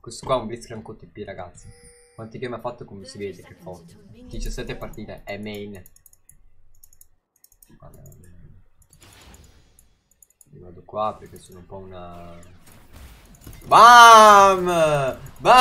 Questo qua è un Blitzcrank OTP, ragazzi. Quanti game ha fatto, come si vede, che forte. 17 partite, è main. Io vado qua perché sono un po' una... BAM!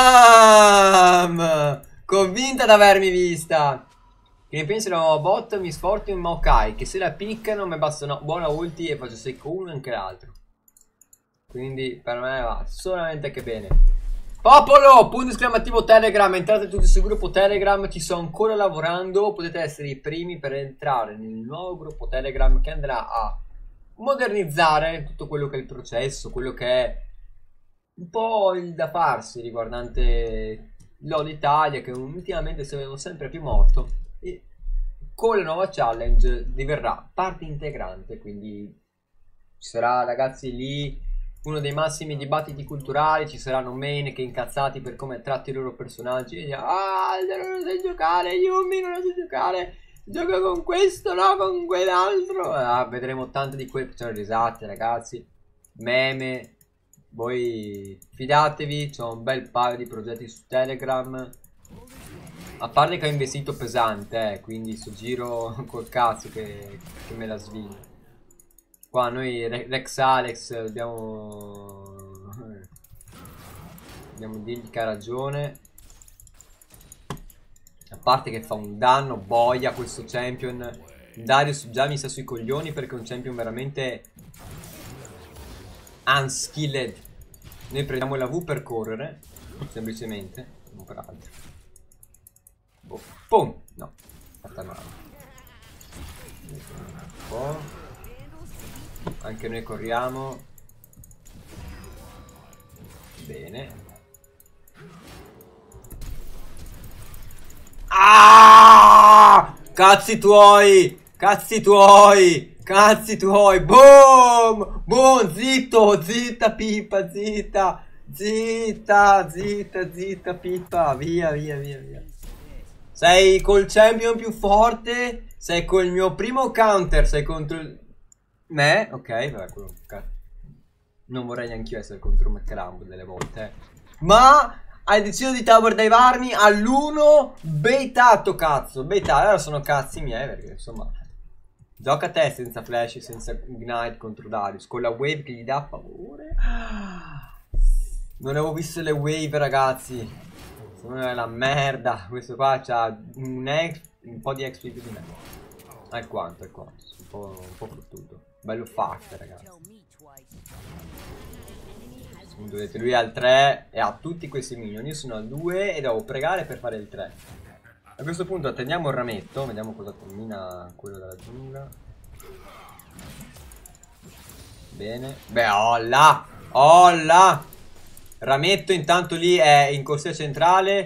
BAM! Convinta ad avermi vista. Che ne pensi della nuova bot? Mi sforzo in Maokai, che se la piccano mi basta una buona ulti e faccio secco uno e anche l'altro. Quindi per me va solamente che bene. Popolo! Punto esclamativo Telegram. Entrate tutti sul gruppo Telegram. Ci sto ancora lavorando. Potete essere i primi per entrare nel nuovo gruppo Telegram che andrà a modernizzare tutto quello che è il processo, quello che è un po' il da farsi riguardante LoL Italia, che ultimamente si vedono sempre più morto, e con la nuova challenge diverrà parte integrante. Quindi ci sarà, ragazzi, lì uno dei massimi dibattiti culturali. Ci saranno main che incazzati per come tratti i loro personaggi e dicono: ah, non lo sai giocare, Yumi non lo sai giocare, gioca con questo, no, con quell'altro. Vedremo tante di quelle, facciamo risate, ragazzi, meme. Voi fidatevi, c'ho un bel paio di progetti su Telegram. A parte che ho investito pesante, quindi sto giro col cazzo che me la svino. Qua noi Rex Alex dobbiamo dirgli che ha ragione. A parte che fa un danno boia questo champion. Darius già mi sta sui coglioni perché è un champion veramente unskilled. Noi prendiamo la V per correre, semplicemente, non per altro. Boh. Pum! No, fatta male. Un po'. Anche noi corriamo. Bene. Ah! Cazzi tuoi! Cazzi tuoi! Cazzi tuoi! Boom! Boom! Zitto! Zitta Pippa! Zitta! Zitta! Zitta! Zitta Pippa! Via, via, via, via. Sei col champion più forte? Sei col mio primo counter? Sei contro me? Ok, vabbè, quello... Non vorrei neanche io essere contro McClambo delle volte. Ma... hai deciso di tower divarmi all'1 baitato, cazzo. Baitato, allora sono cazzi miei perché insomma... Gioca a te senza flash, senza ignite contro Darius, con la wave che gli dà favore. Non avevo visto le wave, ragazzi. Sono la merda. Questo qua c'ha un po' di XP più di me. Alquanto. Un po' fottuto. Bello fatto, ragazzi. Vedete, lui ha il 3 e ha tutti questi minion. Io sono al 2 e devo pregare per fare il 3. A questo punto attendiamo il rametto. Vediamo cosa combina quello della giungla. Bene. Beh, olla! Olla! Rametto intanto lì è in corsia centrale.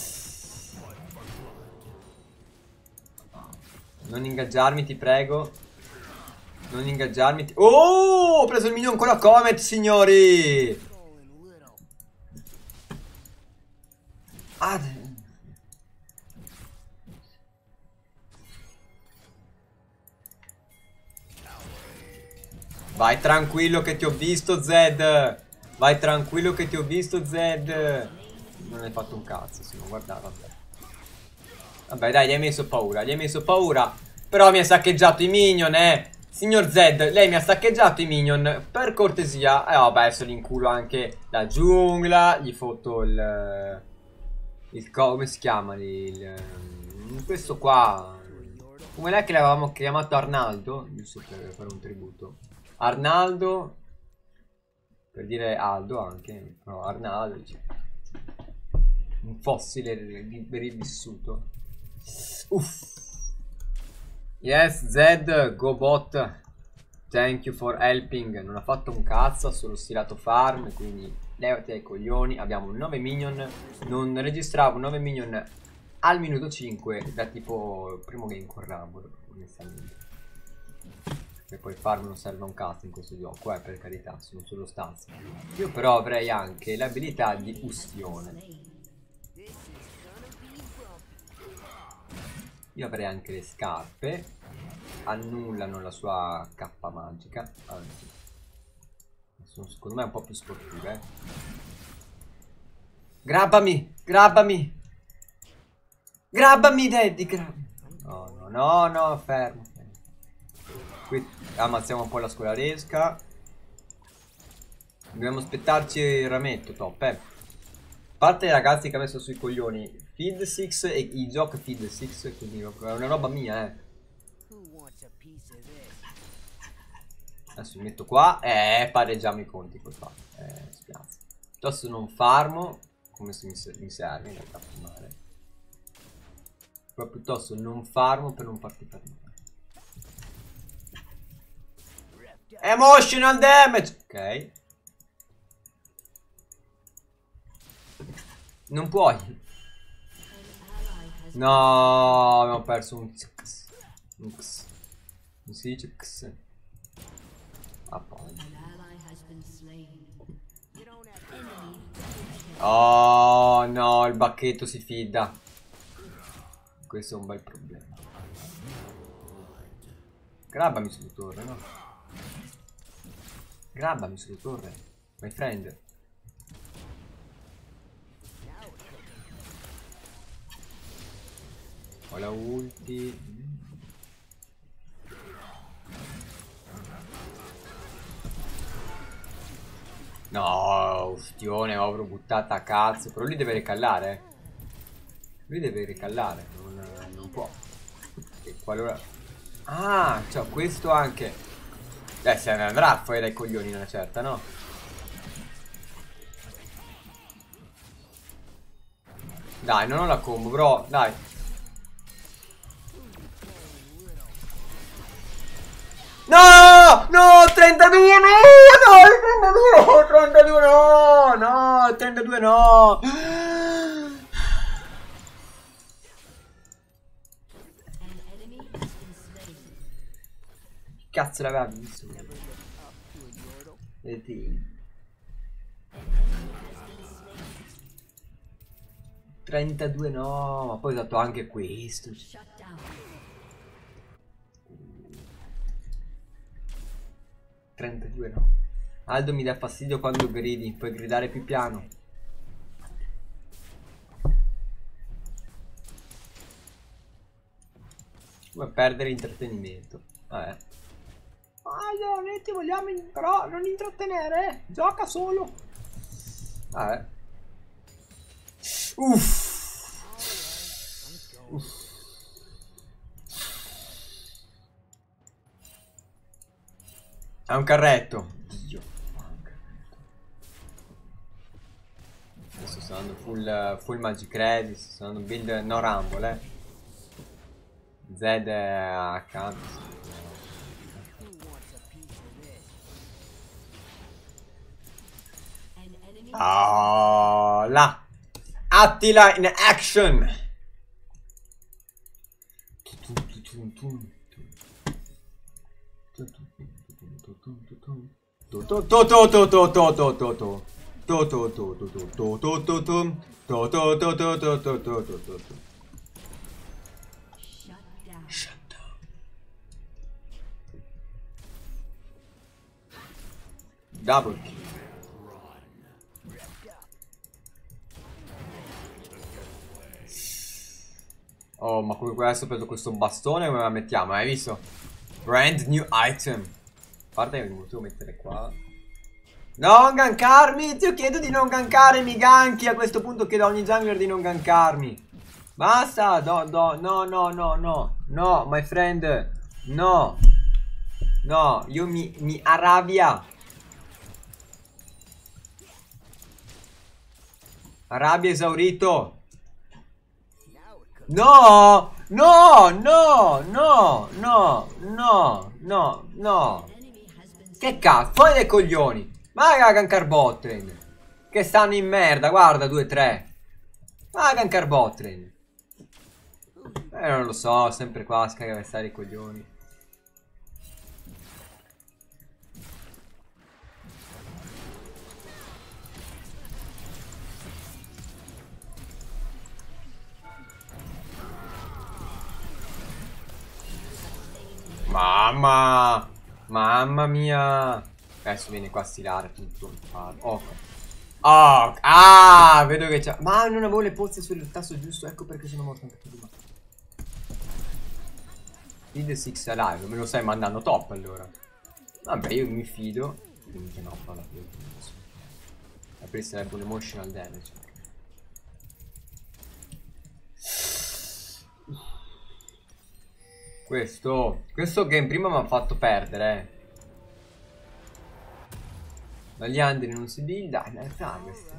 Non ingaggiarmi, ti prego. Non ingaggiarmi. Oh! Ho preso il minion con la Comet, signori! Ah... vai tranquillo che ti ho visto, Zed. Vai tranquillo che ti ho visto, Zed. Non hai fatto un cazzo, se non guardava. Vabbè, dai, gli hai messo paura, gli hai messo paura. Però mi ha saccheggiato i minion, Signor Zed, lei mi ha saccheggiato i minion. Per cortesia. Vabbè, adesso gli inculo anche la giungla. Gli fotto come si chiama lì? Questo qua. Come è che l'avevamo chiamato Arnaldo? Giusto per fare un tributo. Arnaldo, per dire Aldo anche, no, Arnaldo, cioè, un fossile rivissuto. Uff. Yes, Zed, go bot. Thank you for helping. Non ha fatto un cazzo, ha solo stirato farm, quindi levati ai coglioni. Abbiamo 9 minion. Non registravo 9 minion al minuto 5 da tipo il primo game con Rumble, onestamente. E poi farm non serve un cazzo in questo gioco, per carità, sono solo stanze. Io però avrei anche l'abilità di ustione. Io avrei anche le scarpe. Annullano la sua cappa magica. Anzi, sono secondo me un po' più sportive. Grabbami, grabbami. Grabbami, Daddy, grabbami. No, no, no, no, fermo. Qui ammazziamo un po' la scolaresca. Dobbiamo aspettarci il rametto, top, A parte i ragazzi che ha messo sui coglioni Feed 6 e i giochi Feed 6, quindi è una roba mia, Adesso mi metto qua e pareggiamo i conti col fatto. Spiace. Piuttosto non farmo, come se mi serve in realtà per male. Però piuttosto non farmo per non farti fare male. Emotional damage! Ok. Non puoi. No, abbiamo perso un X. Un X. Non si dice X. Ah, poi. Oh no, il bacchetto si fida. Questo è un bel problema. Grabbami sulla torre, no? Grabbami sulla torre, my friend. Ho la ulti. No, ustione, l'avrò buttata a cazzo. Però lui deve recallare. Lui deve recallare, non può. E qualora... Ah, cioè questo anche. Se ne andrà fuori dai coglioni una certa, no? Dai, non ho la combo, bro, dai. No! No! 32 no! No! 32 no! No! 32 no! Cazzo l'aveva visto? Vedi? 32 no! Ma poi ho dato anche questo. 32 no. Aldo mi dà fastidio quando gridi. Puoi gridare più piano. Come perdere intrattenimento. Vabbè. Ah, non ti vogliamo però non intrattenere. Gioca solo. Vabbè. Uff. Uff. È un carretto. Dio. Adesso sto andando full Magic Credit. Sto andando build no Rumble, Z accanto. Oh, là. Attila in action. Double kill. Oh, ma come adesso ho preso questo bastone, come la mettiamo? Hai visto? Brand new item. A parte che mi potevo mettere qua. Non gankarmi! Ti chiedo di non gankarmi, ganchi! A questo punto chiedo a ogni jungler di non gankarmi. Basta! No, no, no, no, no, no. No, my friend. No. No, io mi arrabbia. Arrabbia esaurito. No! No! No! No! No! No! No! No! Che cazzo? Fuori dai coglioni! Vai a gankar bot lane. Che stanno in merda, guarda 2-3. Vai a gankar bot lane. Non lo so, sempre qua a scaravestare i coglioni. Mamma! Mamma mia! Adesso viene qua a stilare tutto. Ok. Oh, ah, vedo che c'è. Ma non avevo le pozze sul tasto giusto, ecco perché sono morto anche prima. Feed 6 alive, me lo stai mandando top allora. Vabbè, io mi fido. Quindi no, fa la presa sarebbe un emotional damage. Questo game prima mi ha fatto perdere. Ma gli andri non si builda. In realtà questo.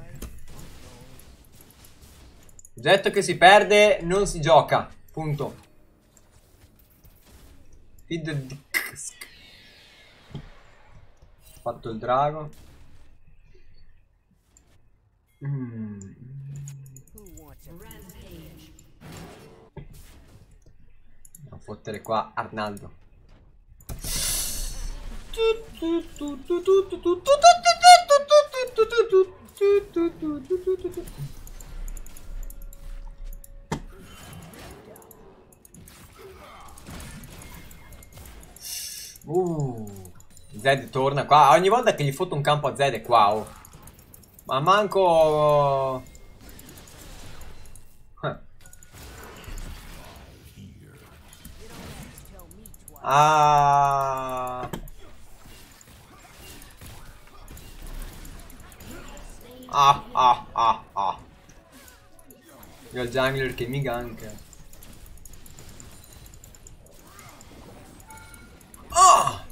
Oggetto che si perde non si gioca. Punto. Feed. Fatto il drago. Devo fottere qua Arnaldo. Zed torna qua. Ogni volta che gli fotto un campo a Zed è qua, oh. Ma manco... Ah... Ah. Io ho il jungler che mi ganka. Oh!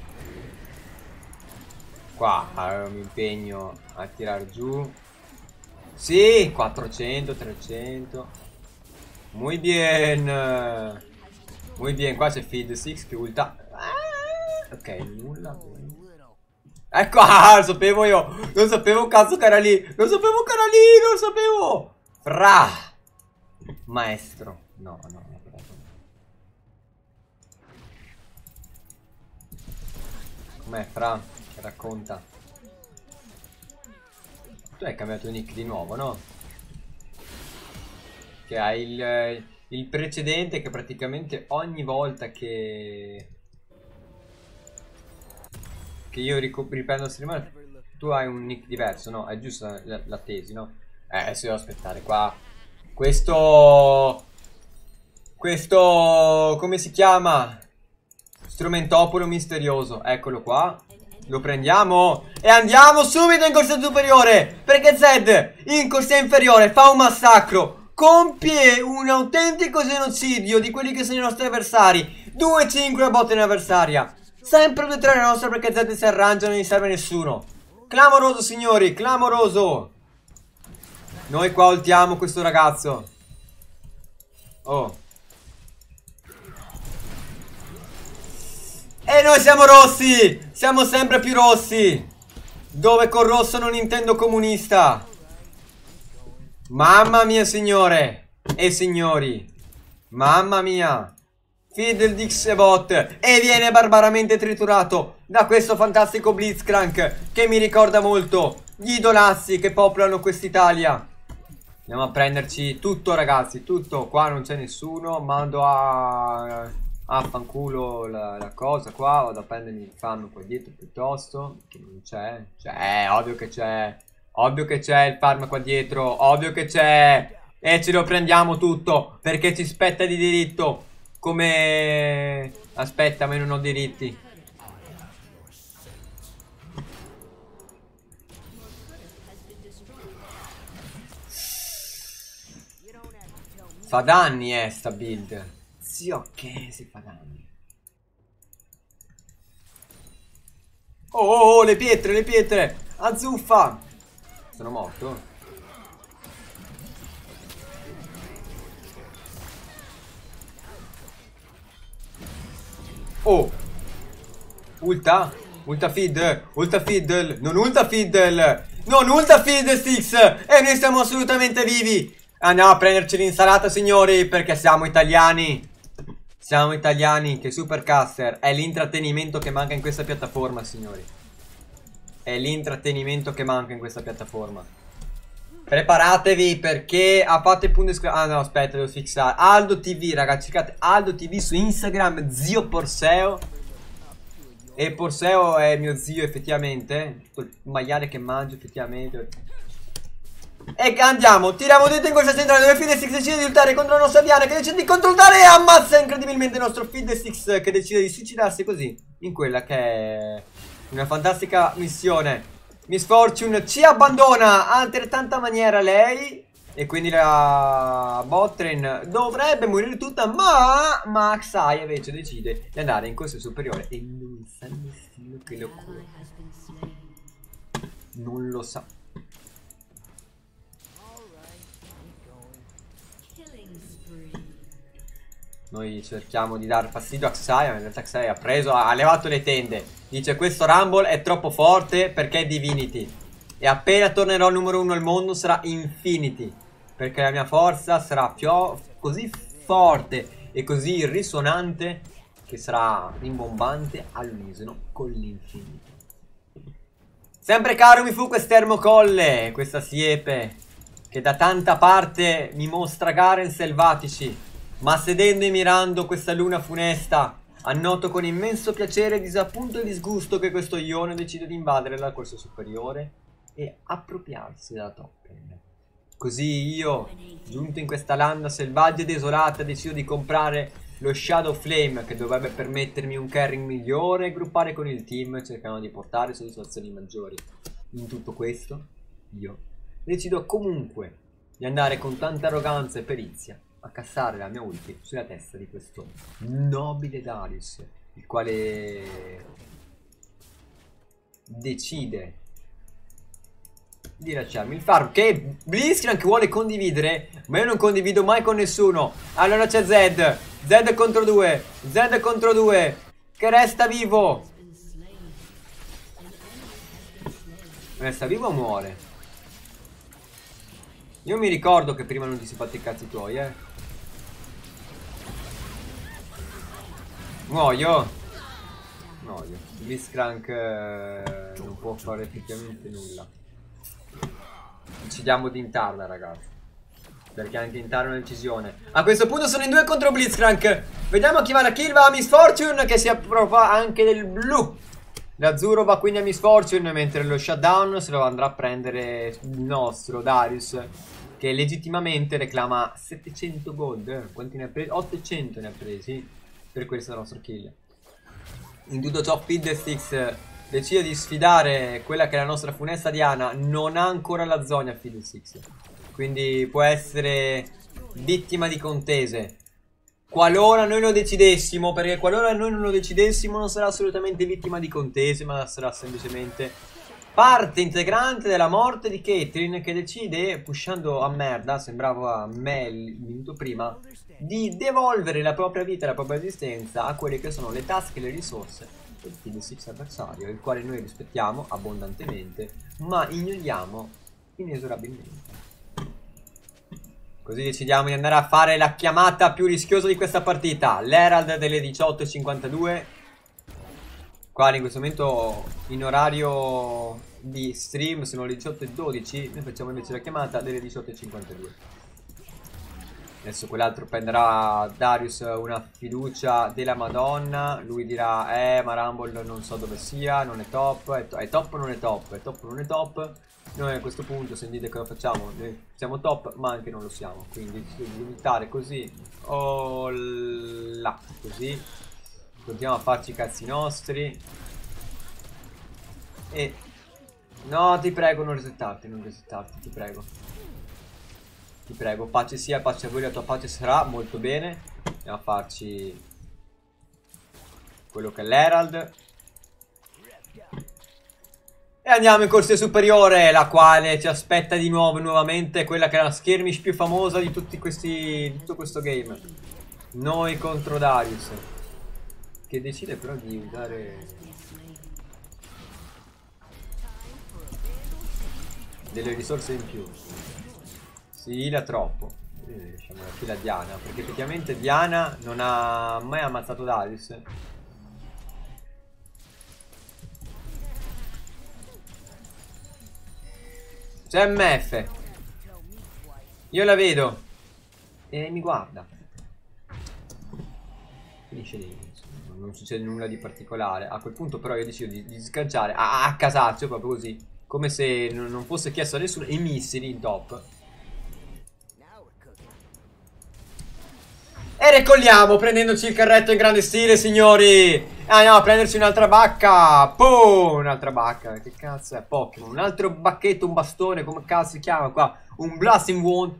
Qua mi impegno a tirar giù. Sì, 400, 300. Muy bien. Muy bien, qua c'è Feed 6 che ulta. Ok, nulla. Ecco, lo sapevo io. Non sapevo cazzo che era lì. Non sapevo che era lì, non lo sapevo. Fra. Maestro. No. Com'è, Fra? Che racconta. Tu hai cambiato nick di nuovo, no? Che hai il precedente che praticamente ogni volta che io riprendo a streamare tu hai un nick diverso, no? È giusto la tesi, no? Adesso devo aspettare qua. Questo come si chiama? Strumentopolo misterioso. Eccolo qua. Lo prendiamo e andiamo subito in corsia superiore, perché Zed in corsia inferiore fa un massacro, compie un autentico genocidio di quelli che sono i nostri avversari. 2-5 la botta in avversaria. Sempre 2-3 la nostra, perché Zed si arrangia, non gli serve nessuno. Clamoroso, signori, clamoroso. Noi qua ultiamo questo ragazzo. Oh. E noi siamo rossi! Siamo sempre più rossi! Dove con rosso non intendo comunista! Mamma mia, signore e signori! Mamma mia! Fiddledix bot e viene barbaramente triturato da questo fantastico Blitzcrank che mi ricorda molto gli idolazzi che popolano quest'Italia. Andiamo a prenderci tutto, ragazzi, tutto. Qua non c'è nessuno. Mando a fanculo la cosa qua. Vado a prendermi il farm qua dietro piuttosto. Che non c'è. C'è, ovvio che c'è. Ovvio che c'è il farm qua dietro. Ovvio che c'è. E ce lo prendiamo tutto, perché ci spetta di diritto. Come... Aspetta, ma io non ho diritti. Fa danni, sta build. Zio, che si fa danni. Oh, le pietre. Azzuffa. Sono morto. Oh. Ulta feed. Non ulta feed 6. E noi siamo assolutamente vivi. Andiamo a prenderci l'insalata, signori, perché siamo italiani. Siamo italiani, che Supercaster è l'intrattenimento che manca in questa piattaforma, signori. È l'intrattenimento che manca in questa piattaforma. Preparatevi, perché a parte punto esclamativo. Ah no, aspetta, devo fissare Aldo TV, ragazzi, cercate Aldo TV su Instagram, zio Porseo. E Porseo è mio zio, effettivamente. Tutto il maiale che mangio, effettivamente. E andiamo, tiriamo dentro in questa centrale dove Fiddlesticks decide di lottare contro la nostra Diana, che decide di controllare e ammazza incredibilmente il nostro Fiddlesticks, che decide di suicidarsi così in quella che è una fantastica missione. Miss Fortune ci abbandona altrettanta maniera lei, e quindi la Botrain dovrebbe morire tutta, ma Xayah invece decide di andare in corso superiore e non sa nessuno che lo cura. Non lo sa. Noi cerchiamo di dar fastidio a Xayah, ma in realtà Xayah ha levato le tende. Dice questo Rumble è troppo forte perché è Divinity. E appena tornerò numero 1 al mondo sarà Infinity. Perché la mia forza sarà così forte e così risonante che sarà rimbombante all'unisono con l'Infinity. Sempre caro mi fu quest'Ermocolle, questa siepe, che da tanta parte mi mostra Garen selvatici. Ma sedendo e mirando questa luna funesta, annoto con immenso piacere, disappunto e disgusto che questo Ione decide di invadere la corsa superiore e appropriarsi della top lane. Così io, giunto in questa landa selvaggia e desolata, decido di comprare lo Shadow Flame, che dovrebbe permettermi un carrying migliore, e gruppare con il team cercando di portare soddisfazioni maggiori. In tutto questo, io decido comunque di andare con tanta arroganza e perizia a cassare la mia ulti sulla testa di questo nobile Darius, il quale decide di lasciarmi il farm che Blitzcrank vuole condividere, ma io non condivido mai con nessuno. Allora c'è Zed contro 2, Zed contro 2 che resta vivo. Resta vivo o muore? Io mi ricordo che prima non ti si fatti i cazzi tuoi, Muoio. Muoio. Blitzcrank non può fare effettivamente nulla. Decidiamo di intarla, ragazzi. Perché anche intare è una decisione. A questo punto sono in 2 contro Blitzcrank. Vediamo chi va la kill. Va a Miss Fortune, che si approva anche del blu. L'azzurro va quindi a Miss Fortune, mentre lo shutdown se lo andrà a prendere il nostro Darius, che legittimamente reclama 700 gold. Quanti ne ha presi? 800 ne ha presi per questa nostra kill. In tutto ciò Fiddlesticks decide di sfidare quella che è la nostra funesta Diana. Non ha ancora la zona Fiddlesticks, quindi può essere vittima di contese qualora noi lo decidessimo, perché qualora noi non lo decidessimo non sarà assolutamente vittima di contese, ma sarà semplicemente parte integrante della morte di Caitlyn, che decide, pushando a merda, sembrava a me il minuto prima, di devolvere la propria vita e la propria esistenza a quelle che sono le tasche e le risorse del Fiddlesticks avversario, il quale noi rispettiamo abbondantemente, ma ignoriamo inesorabilmente. Così decidiamo di andare a fare la chiamata più rischiosa di questa partita, l'Herald delle 18:52, quale in questo momento in orario di stream sono le 18:12, noi facciamo invece la chiamata delle 18:52. Adesso quell'altro prenderà Darius una fiducia della Madonna, lui dirà ma Rumble non so dove sia, non è top, è top o non è top, è top o non è top. Noi a questo punto sentite cosa facciamo, noi siamo top ma anche non lo siamo, quindi limitare così, là, così, continuiamo a farci i cazzi nostri e no, ti prego non resettarti, ti prego. Ti prego, pace sia, pace a voi, la tua pace sarà, molto bene. Andiamo a farci quello che è l'Herald. E andiamo in corsia superiore, la quale ci aspetta di nuovo, nuovamente, quella che è la skirmish più famosa di tutti questi, di tutto questo game. Noi contro Darius, che decide però di usare delle risorse in più. Si heala troppo. Lasciamo la fila Diana, perché effettivamente Diana non ha mai ammazzato Darius. C'è MF. Io la vedo e mi guarda. Finisce lì, non succede nulla di particolare. A quel punto però io decido di sganciare a casaccio, proprio così, Come se non fosse chiesto a nessuno. I missili in top. E ricolliamo prendendoci il carretto in grande stile, signori. Andiamo a prenderci un'altra bacca. Boom, un'altra bacca. Che cazzo è Pokémon? Un altro bacchetto, un bastone. Come cazzo si chiama qua? Un Blasting Wand.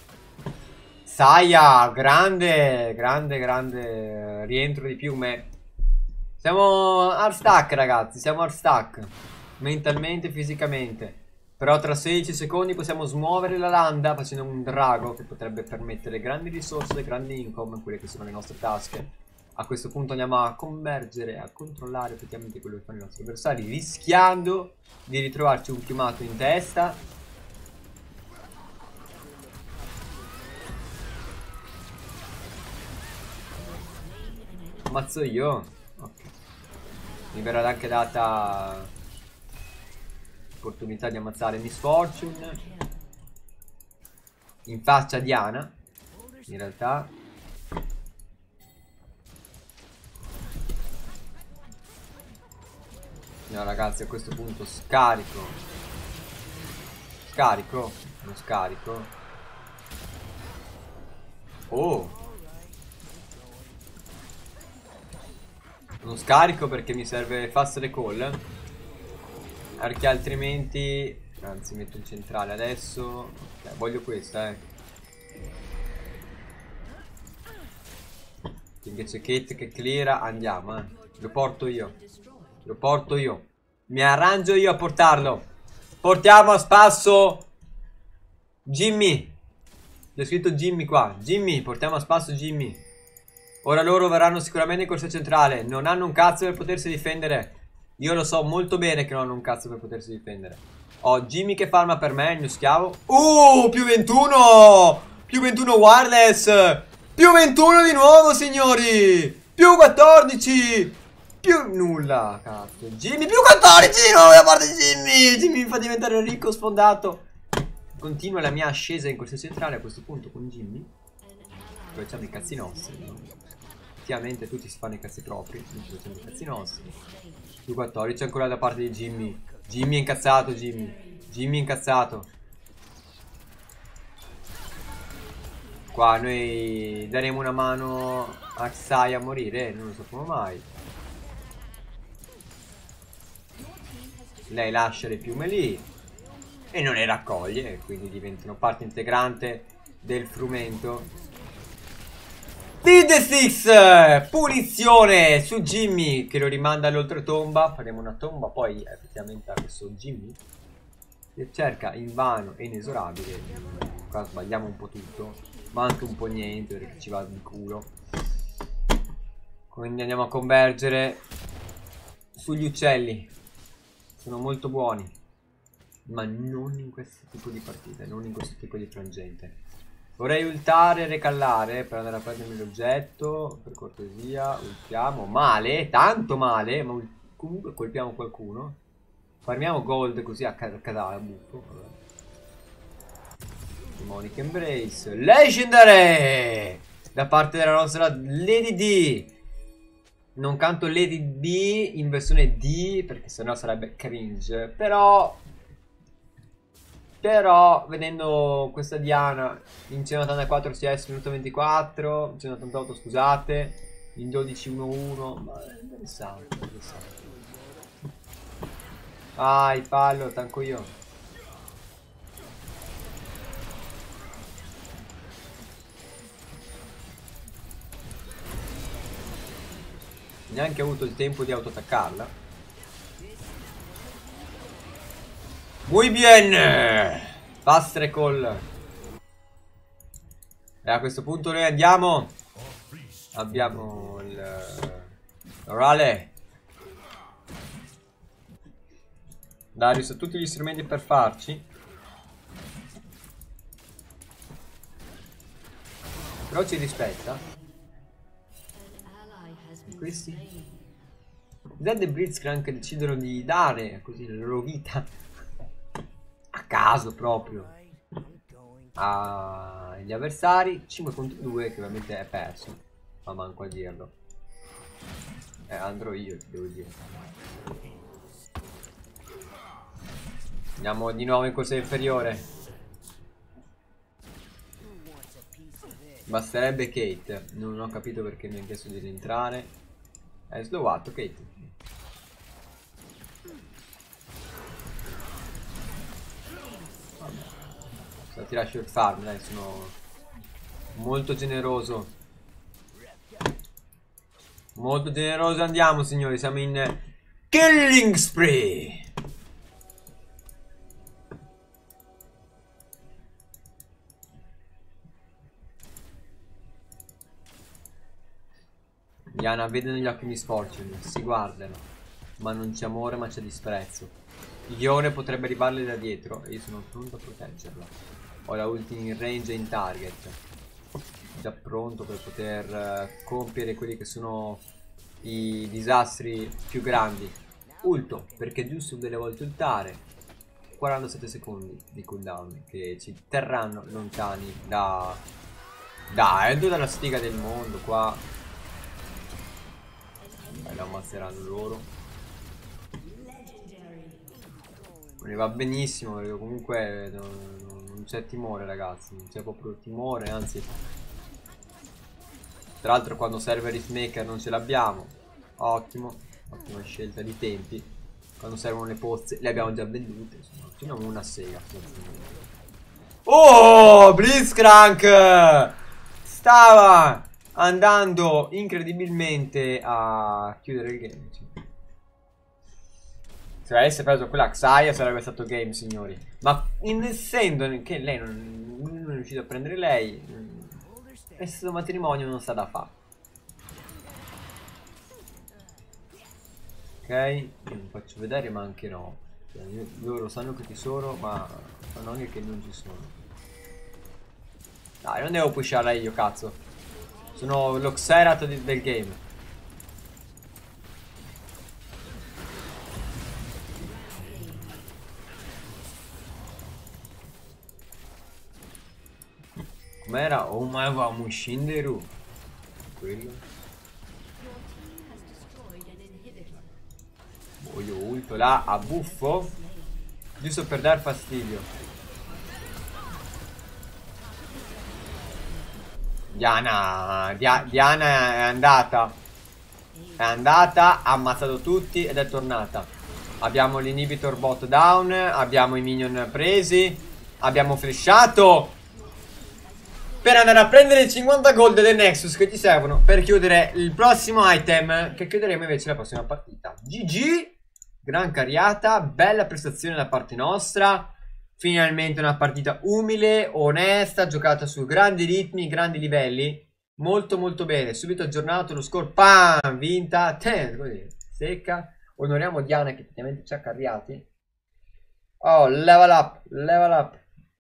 Saya, grande, grande, grande rientro di piume. Siamo hard stack, ragazzi. Siamo hard stack. Mentalmente e fisicamente. Però tra 16 secondi possiamo smuovere la landa facendo un drago che potrebbe permettere grandi risorse, grandi income, quelle che sono le nostre tasche. A questo punto andiamo a convergere, a controllare effettivamente quello che fanno i nostri avversari, rischiando di ritrovarci un piumato in testa. Ammazzo io? Ok. Mi verrà anche data l'opportunità di ammazzare Miss Fortune in faccia a Diana. In realtà no, ragazzi, a questo punto scarico. Scarico? Non scarico. Oh, non scarico perché mi serve fast recall. Perché altrimenti... Anzi, metto il centrale adesso. Ok, voglio questa, Finché c'è Kate che cleara, andiamo, Lo porto io. Lo porto io. Mi arrangio io a portarlo. Portiamo a spasso Jimmy. Gli ho scritto Jimmy qua. Jimmy, portiamo a spasso Jimmy. Ora loro verranno sicuramente in corsa centrale. Non hanno un cazzo per potersi difendere. Io lo so molto bene che non hanno un cazzo per potersi difendere. Ho Jimmy che farma per me, il mio schiavo. Più 21! Più 21 wireless! Più 21 di nuovo, signori! Più 14! Più nulla, cazzo. Jimmy più 14 di nuovo da parte di Jimmy! Jimmy mi fa diventare ricco sfondato. Continua la mia ascesa in corsa centrale a questo punto con Jimmy. Facciamo i cazzi nostri, no? Effettivamente tutti si fanno i cazzi propri. Noi facciamo i cazzi nostri. Più 14 ancora da parte di Jimmy. Jimmy è incazzato, Jimmy. Jimmy è incazzato. Qua noi daremo una mano a Xai a morire. Non lo sappiamo mai. Lei lascia le piume lì e non le raccoglie, quindi diventano parte integrante del frumento. Feed the Six! Punizione su Jimmy che lo rimanda all'oltretomba. Faremo una tomba poi effettivamente a questo Jimmy che cerca invano e inesorabile. Qua sbagliamo un po' tutto, ma anche un po' niente perché ci va di culo. Quindi andiamo a convergere sugli uccelli. Sono molto buoni, ma non in questo tipo di partite, non in questo tipo di frangente. Vorrei ultare e recallare per andare a prendermi l'oggetto, per cortesia. Ultiamo, male, tanto male, ma comunque colpiamo qualcuno. Farmiamo gold così a casale, buffo. Demonic Embrace, Legendary! Da parte della nostra Lady D. Non canto Lady D in versione D perché sennò sarebbe cringe. Però vedendo questa Diana in 184 CS minuto 24, 188 scusate, in 12-1-1, ma è interessante, interessante. Vai, fallo, tanco io. Neanche ho avuto il tempo di autoattaccarla. Muy bien! Fast recall. E a questo punto noi andiamo. Abbiamo il Rale. Darius ha tutti gli strumenti per farci. Però ci rispetta. Questi Zed e Blitzcrank decidono di dare così la loro vita a caso proprio agli avversari. 5 contro 2 che ovviamente è perso, ma manco a dirlo. Andrò io, ti devo dire. Andiamo di nuovo in corsa inferiore. Basterebbe Kate. Non ho capito perché mi ha chiesto di rientrare. È slowato Kate. Vabbè. Ti lascio il farm, dai, sono molto generoso. Molto generoso, andiamo signori, siamo in Killing Spree. Diana vede negli occhi Miss Fortune, si guardano, ma non c'è amore ma c'è disprezzo. Ione potrebbe arrivarle da dietro e io sono pronto a proteggerla. Ho la ulti in range e in target. Già pronto per poter compiere quelli che sono i disastri più grandi. Ulto, perché giusto delle volte ultare. 47 secondi di cooldown che ci terranno lontani da dalla sfiga del mondo qua. Lo ammazzeranno loro. Mi va benissimo perché comunque non c'è timore ragazzi. Non c'è proprio timore, anzi. Tra l'altro quando serve Riftmaker non ce l'abbiamo. Ottimo. Ottima scelta di tempi. Quando servono le pozze le abbiamo già vendute. Insomma, facciamo una sega. Oh, Blitzcrank! Stava andando incredibilmente a chiudere il game. Se avesse preso quella Xayah sarebbe stato game, signori. Ma essendo che lei non è riuscito a prendere lei, questo matrimonio non sta da fare. Ok, io non faccio vedere ma anche no. Cioè, loro sanno che ci sono, ma sanno anche che non ci sono. Dai, non devo pusharla io, cazzo. Sono lo Xerath del game. Com'era? Oh my god, Mushinderu. Quello. Voglio ulto là a buffo. Giusto per dar fastidio. Diana è andata. È andata, ha ammazzato tutti ed è tornata. Abbiamo l'inhibitor bot down. Abbiamo i minion presi. Abbiamo flashato per andare a prendere i 50 gold del Nexus che ti servono per chiudere il prossimo item, che chiuderemo invece la prossima partita. GG. Gran cariata, bella prestazione da parte nostra. Finalmente una partita umile, onesta, giocata su grandi ritmi, grandi livelli. Molto molto bene, subito aggiornato lo score, pam, vinta, così, secca. Onoriamo Diana che effettivamente ci ha carriati. Oh, level up, level up.